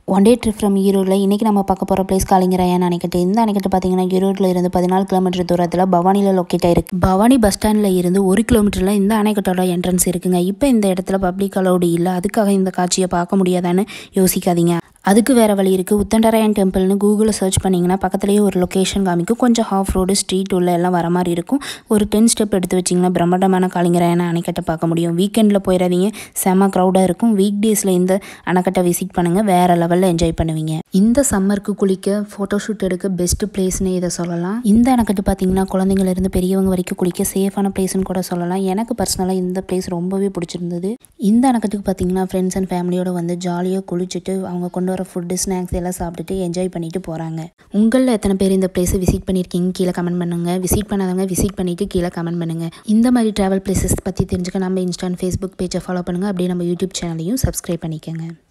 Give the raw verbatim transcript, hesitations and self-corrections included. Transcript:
One day trip from ஈரோடில் இன்றைக்கி நம்ம பார்க்க போகிற பிளேஸ் காலிங்கராயன் அணைக்கட்டு. இந்த அணைக்கட்டு பார்த்தீங்கன்னா ஈரோட்டில் இருந்து பதினாலு கிலோமீட்டர் தூரத்தில் பவானியில் லொக்கேட் ஆயிருக்கு. பவானி பஸ் ஸ்டாண்டில் இருந்து ஒரு கிலோமீட்டரில் இந்த அணைக்கட்டோட என்ட்ரன்ஸ் இருக்குங்க. இப்போ இந்த இடத்துல பப்ளிக் அலௌடு இல்லை, அதுக்காக இந்த காட்சியை பார்க்க முடியாதான்னு யோசிக்காதீங்க. அதுக்கு வேறு வழி இருக்குது. உத்தண்டராயன் டெம்பிள்னு கூகுளில் சர்ச் பண்ணிங்கன்னா பக்கத்துலேயே ஒரு லொக்கேஷன் காமிக்கும். கொஞ்சம் ஹாஃப் ரோடு ஸ்ட்ரீட் உள்ள எல்லாம் வர மாதிரி இருக்கும். ஒரு டென் ஸ்டெப் எடுத்து வச்சிங்கன்னா பிரம்மாண்டமான காலிங்கராயன் அணைக்கட்டை பார்க்க முடியும். வீக்கெண்டில் போயிடாதீங்க, செம க்ரௌடாக இருக்கும். வீக் டேஸில் இந்த அணைக்கட்டை விசிட் பண்ணுங்கள், வேறு லெவலில் என்ஜாய் பண்ணுவீங்க. இந்த சம்மருக்கு குளிக்க ஃபோட்டோஷூட் எடுக்க பெஸ்ட் பிளேஸ்னு இதை சொல்லலாம். இந்த அணைக்கட்டு பார்த்தீங்கன்னா குழந்தைங்கலேருந்து பெரியவங்க வரைக்கும் குளிக்க சேஃபான பிளேஸ்னு கூட சொல்லலாம். எனக்கு பர்சனலாக இந்த பிளேஸ் ரொம்பவே பிடிச்சிருந்தது. இந்த அணைக்கட்டுக்கு பார்த்தீங்கன்னா ஃப்ரெண்ட்ஸ் அண்ட் ஃபேமிலியோட வந்து ஜாலியாக குளிச்சுட்டு அவங்க கொண்டு வர ஃபுட்டு ஸ்நாக்ஸ் எல்லாம் சாப்பிட்டுட்டு என்ஜாய் பண்ணிட்டு போகிறாங்க. உங்களில் எத்தனை பேர் இந்த பிளேஸை விசிட் பண்ணியிருக்கீங்க கீழே கமெண்ட் பண்ணுங்கள். விசிட் பண்ணாதவங்க விசிட் பண்ணிவிட்டு கீழே கமெண்ட் பண்ணுங்கள். இந்த மாதிரி ட்ராவல் பிளேசஸ் பற்றி தெரிஞ்சுக்க நம்ம இன்ஸ்டா அண்ட் ஃபேஸ்புக் பேஜை ஃபாலோ பண்ணுங்கள். அப்படியே நம்ம யூடியூப் சேனலையும் சப்ஸ்கிரைப் பண்ணிக்கோங்க.